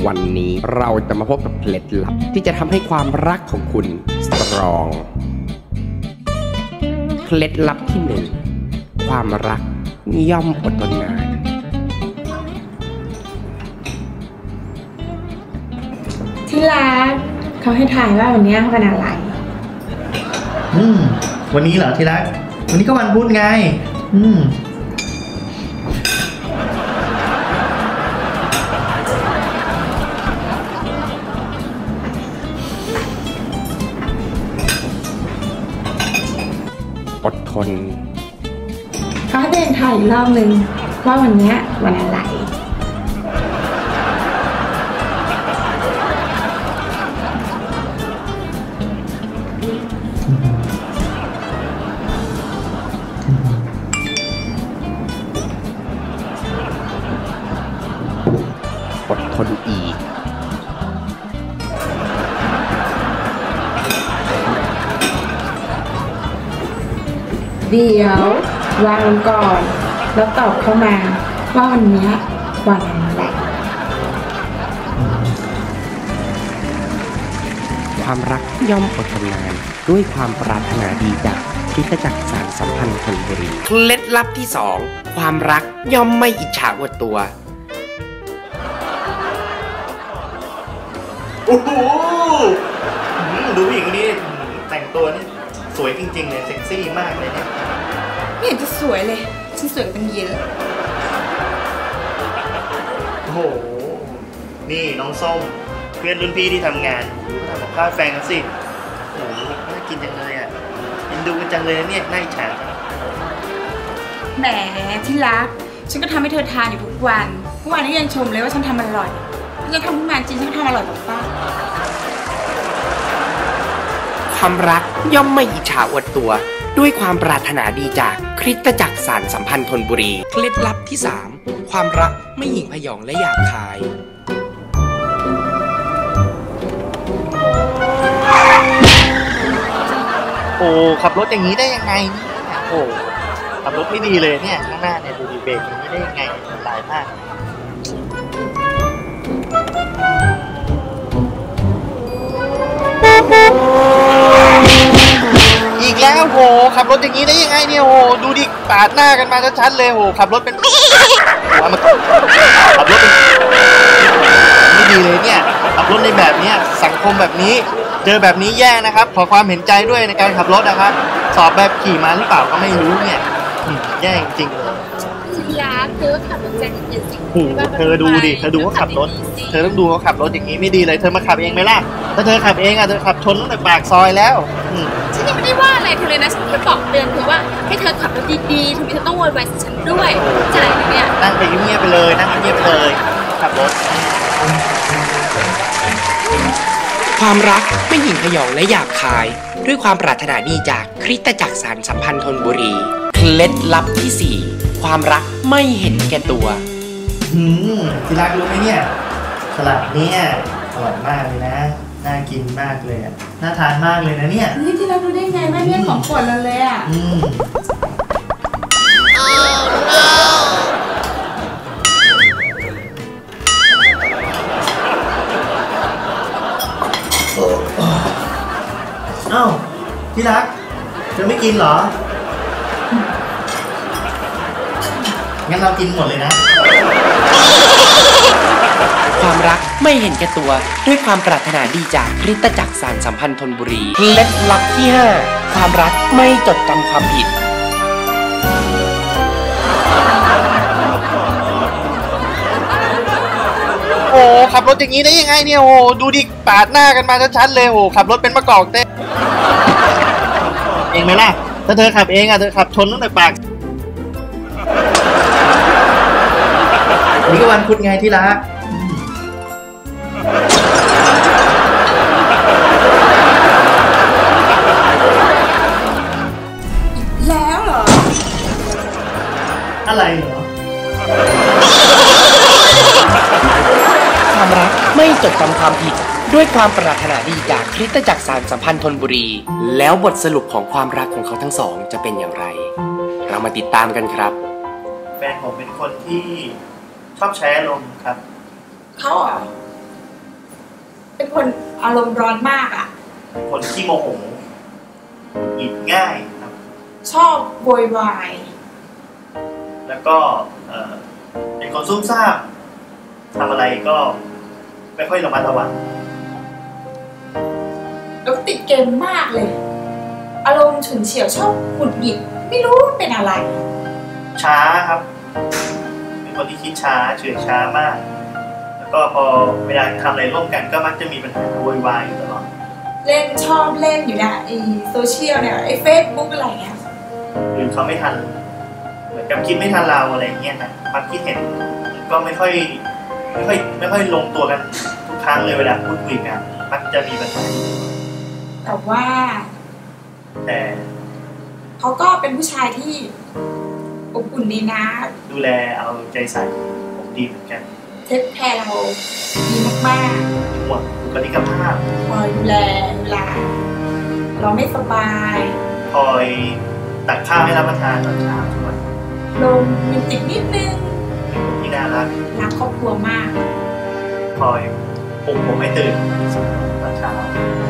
วันนี้เราจะมาพบกับเคล็ดลับที่จะทำให้ความรักของคุณสตรองเคล็ดลับที่ 1ความรักย่อมอดทนนานที่รักเขาให้ถ่ายว่าวันนี้วันอะไรวันนี้เหรอที่รักวันนี้ก็วันพุธไงอดทนเขาให้เดินถ่ายอีกรอบนึงว่าวันนี้วันอะไรอดทนอีกเดี๋ยววางลงก่อนแล้วตอบเข้ามาว่าวันนี้วันอะไรความรักย่อมอดทนนานด้วยความปรารถนาดีจากคริสตจักรสานสัมพันธ์ธนบุรีเคล็ดลับที่ 2ความรักย่อมไม่อิจฉาอวดตัวโอ้โหดูผู้หญิงคนนี้แต่งตัวนี่สวยจริงๆเลยเซ็กซี่มากเลยเนี่ยไม่เห็นจะสวยเลยฉันสวยตั้งเยอะโอ้โหนี่น้องส้มเพื่อนรุ่นพี่ที่ทำงานทำกับข้าวแฟนกันสิโอ้โหน่ากินจังเลยอ่ะกินดูกันจังเลยเนี่ยน่าอิจฉาแหมที่รักฉันก็ทำให้เธอทานอยู่ทุกวันเมื่อวานนี้ยังชมเลยว่าฉันทำอร่อยฉันทำทุกงานจริงฉันทำอร่อยกว่าป้าความรักย่อมไม่อิจฉาอวดตัวด้วยความปรารถนาดีจากคริสตจักรสานสัมพันธ์ธนบุรีเคล็ดลับที่ 3ความรักไม่หยิ่งพยองและหยาบคายโอ้ขับรถอย่างนี้ได้ยังไงโอ้ขับรถไม่ดีเลยเนี่ยข้างหน้าเนี่ยดูดีเบรกอย่างนี้ได้ยังไงมันลายมากอีกแล้วโหขับรถอย่างนี้ได้ยังไงเนี่ยโหดูดิปาดหน้ากันมาชัดๆเลยโหขับรถเป็นขับรถเป็นไม่ดีเลยเนี่ยขับรถในแบบนี้สังคมแบบนี้เจอแบบนี้แย่นะครับขอความเห็นใจด้วยในการขับรถนะครับสอบแบบขี่มาหรือเปล่าก็ไม่รู้เนี่ยแย่จริงที่รักเธอขับรถใจเย็นๆสิเธอดูดิเธอดูเขาขับรถเธอต้องดูเขาขับรถอย่างนี้ไม่ดีเลยเธอมาขับเองไหมล่ะถ้าเธอขับเองอ่ะเธอขับชนตั้งแต่ปากซอยแล้วฉันยังไม่ได้ว่าอะไรเธอเลยนะฉันแค่บอกเตือนเธอว่าให้เธอขับรถดีๆทำไมเธอต้องโวยวายใส่ฉันด้วยใจเนี่ยนั่งไปเงียบๆไปเลยนั่งเงียบๆไปเลยขับรถความรักไม่หยิ่งพยองและหยาบคายด้วยความปรารถนาดีจากคริสตจักรสานสัมพันธ์ธนบุรีเคล็ดลับที่ 4ความรักไม่เห็นแก่ตัวที่รักรู้ไหมเนี่ยสลัดเนี่ยอร่อยมากเลยนะน่ากินมากเลยน่าทานมากเลยนะเนี่ยนี่ที่รักรู้ได้ไงแม่เนี่ยของโปรดเราเลยอ่ะอ้าวที่รักเธอไม่กินเหรองั้นเรากินหมดเลยนะความรักไม่เห็นแก่ตัวด้วยความปรารถนาดีจากคริสตจักรสานสัมพันธ์ธนบุรีเคล็ดลับที่ 5ความรักไม่จดจำความผิดโอ้ขับรถอย่างนี้ได้ยังไงเนี่ยโอ้ดูดิปาดหน้ากันมาชัดๆเลยโอ้ขับรถเป็นมะกอกเต้เองไหมล่ะถ้าเธอขับเองอ่ะเธอขับชนตั้งแต่ปากนี่ก็วันพุธไงที่รักแล้วเหรออะไรเหรอความรักไม่จดจำความผิดด้วยความปรารถนาดีจากคริสตจักรสานสัมพันธ์ธนบุรีแล้วบทสรุปของความรักของเขาทั้งสองจะเป็นอย่างไรเรามาติดตามกันครับแฟนผมเป็นคนที่ชอบใช้อารมณ์ครับเขาเหรอเป็นคนอารมณ์ร้อนมากอ่ะคนขี้โมโหหงิดง่ายครับชอบโวยวายแล้วก็เป็นคนซุ่มซ่ามทำอะไรก็ไม่ค่อยระมัดระวังแล้วก็ติดเกมมากเลย อารมณ์ฉุนเฉียวชอบหงุดหงิดไม่รู้ว่าเป็นอะไรช้าครับ เป็นคนที่คิดช้าเฉื่อยช้ามาก แล้วก็พอเวลาทำอะไรร่วมกันก็มักจะมีปัญหาโวยวายอยู่ตลอดชอบเล่นอยู่นะไอโซเชียลเนี่ยไอเฟซบุ๊กอะไรเงี้ยหรือเขาไม่ทันเหมือนกับคิดไม่ทันเราอะไรเงี้ยนะความคิดเห็นก็ไม่ค่อยลงตัวกันทุกครั้งเลยเวลาพูดคุยกันมักจะมีปัญหาแต่ว่าแต่เขาก็เป็นผู้ชายที่อบอุ่นดีนะดูแลเอาใจใส่ผมดีเหมือนกันเทคแคร์เราดีมากห่วงบุคลิกภาพๆคอยดูแลเวลาเราไม่สบายคอยตักข้าวให้รับประทานตอนเช้าทุกวันลมมีติดนิดนึงเป็นคนที่น่ารักรักครอบครัวมากคอยปลุกผมให้ตื่นตอนเช้า